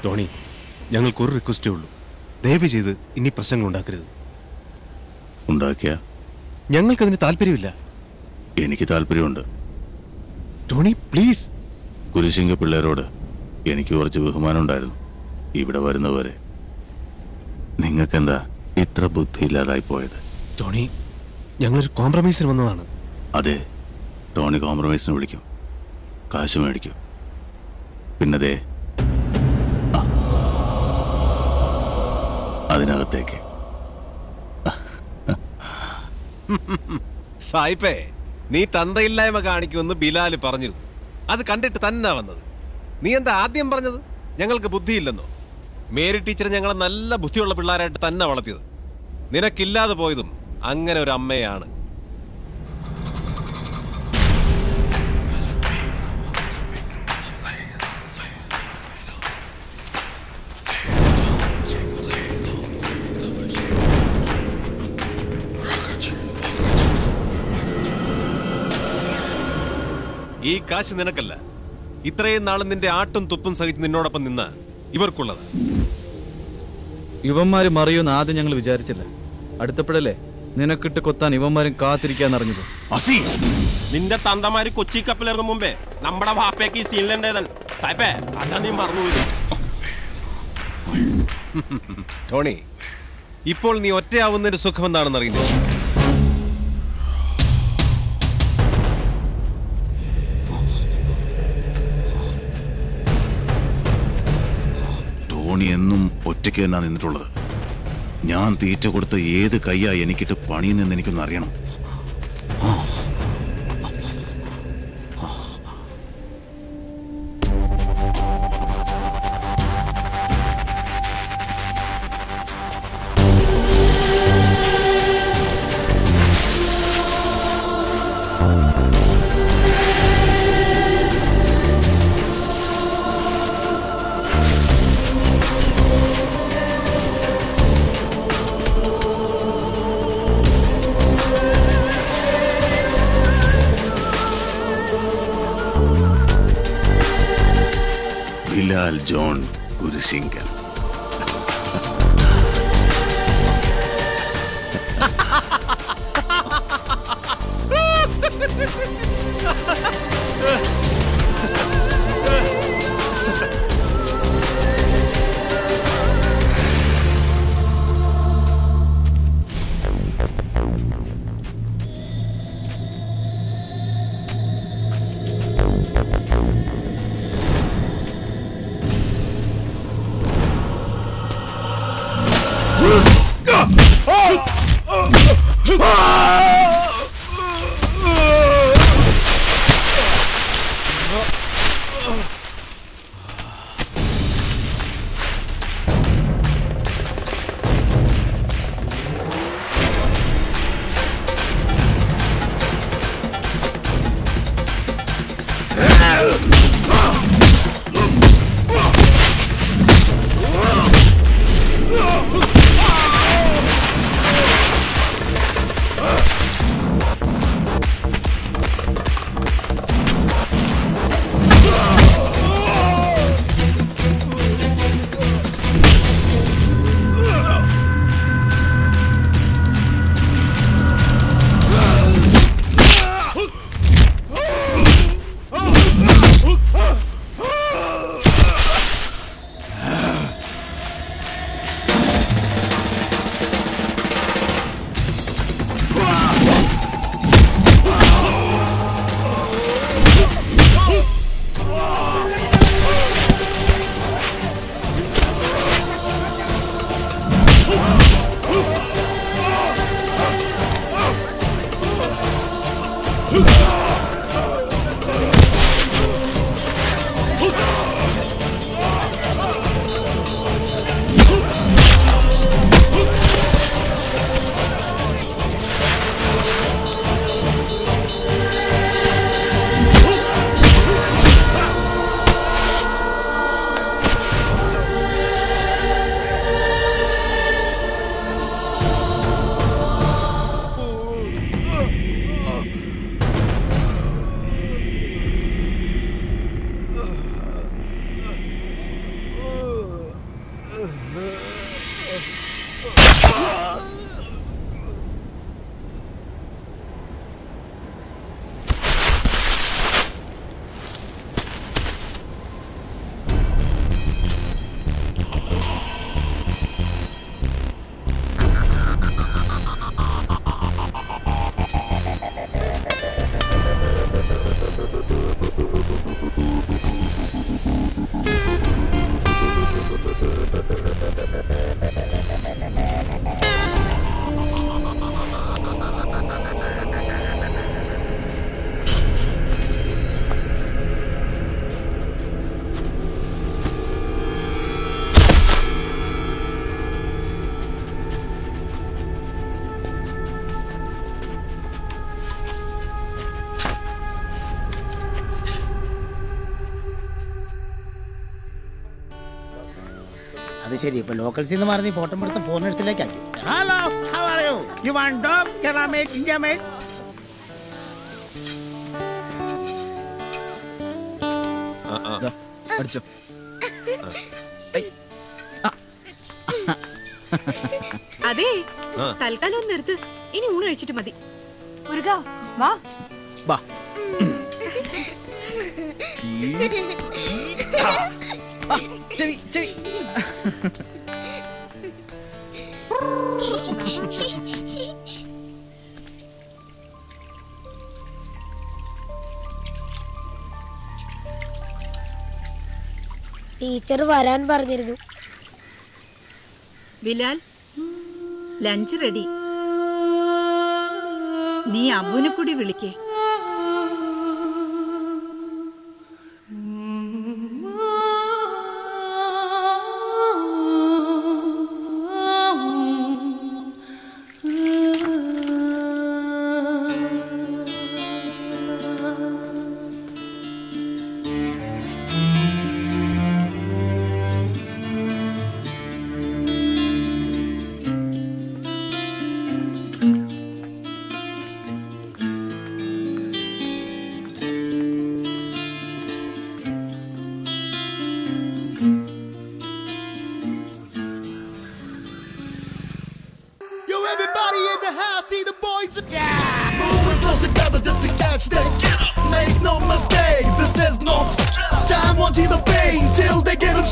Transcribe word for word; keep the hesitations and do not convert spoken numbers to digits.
Tony, ഞങ്ങൾക്കൊരു റിക്വസ്റ്റേ ഉള്ളൂ. ദയവ് ചെയ്ത് ഇനി പ്രശ്നങ്ങൾ ഉണ്ടാക്കരുത്. ഉണ്ടാക്കിയ ഞങ്ങൾക്കതിന് താല്പര്യമില്ല. എനിക്ക് താല്പര്യമുണ്ട്. Tony please. കുരിശിങ്ക പിള്ളേരോട് എനിക്ക് കുറച്ച് ബഹുമാനം ഉണ്ടായിരുന്നു ഇവിടെ വരുന്നവരെ. നിങ്ങൾക്കെന്താ ഇത്ര ബുദ്ധിയില്ലാതായി പോയത്? ടോണി, ഞങ്ങളൊരു കോംപ്രമൈസിന് വന്നതാണ്. അതെ, ടോണി കോംപ്രമൈസിന് വിളിക്കും, കാശ് മേടിക്കും. പിന്നതേ അതിനകത്തേക്ക്. സായിപ്പേ, നീ തന്തയില്ലായ്മ കാണിക്കുമെന്ന് ബിലാല് പറഞ്ഞിരുന്നു. അത് കണ്ടിട്ട് തന്നെ വന്നത്. നീ എന്താ ആദ്യം പറഞ്ഞത് ഞങ്ങൾക്ക് ബുദ്ധിയില്ലെന്നോ? മേരി ടീച്ചർ ഞങ്ങളെ നല്ല ബുദ്ധിയുള്ള പിള്ളേരായിട്ട് തന്നെ വളർത്തിയത്. നിനക്കില്ലാതെ പോയതും അങ്ങനെ ഒരു അമ്മയാണ്. ഈ കാശ് നിനക്കല്ല, ഇത്രയും നാളും നിന്റെ ആട്ടും തുപ്പും സഹിച്ച് നിന്നോടൊപ്പം നിന്ന ഇവർക്കുള്ളത്. ഇവന്മാര് മറിയുമെന്ന് ആദ്യം ഞങ്ങൾ വിചാരിച്ചില്ല. അടുത്തപ്പോഴല്ലേ നിനക്കിട്ട് കൊത്താൻ ഇവന്മാരും കാത്തിരിക്കാന്നറിഞ്ഞത്. നിന്റെ തന്തമാര് കൊച്ചി കപ്പലിറങ്ങും മുമ്പേ നമ്മുടെ വാപ്പയ്ക്ക് ഈ സീനിലുണ്ടേതൻ സായിപ്പേ, അതാ നീ മറന്നുപോയി. ടോണി, ഇപ്പോൾ നീ ഒറ്റയാവുന്നതിന്റെ സുഖം എന്താണെന്ന് അറിയുന്നത്? ടോണി എന്നും ഒറ്റയ്ക്ക് തന്നെ നിന്നിട്ടുള്ളത്. ഞാൻ തീറ്റ കൊടുത്ത ഏത് കയ്യാ എനിക്കിട്ട് പണിയിൽ നിന്ന് എനിക്കൊന്ന് അറിയണം. ജോൺ കുരിശിങ്കൽ. അത് ശരി. ഇപ്പൊ ലോക്കൽസിൽ നിന്ന് മാറി ഫോട്ടോ എടുത്ത ഫോറിനേഴ്സിലേക്ക് ആക്കി. Hello, how are you? You want dog? Kerala made, India made? അടിച്ചോ. അതെ, തൽക്കാലം ഒന്ന് നിർത്ത്. ഇനി ഊണ് കഴിച്ചിട്ട് മതി. മുരുക വാ. വാ. ചെവി ചെവി. ടീച്ചർ വരാൻ പറഞ്ഞിരുന്നു. Bilal, lunch ready. നീ അബുവിനെ കൂടി വിളിക്കേ. Make no mistake, this is not time. Won't see the pain till they get him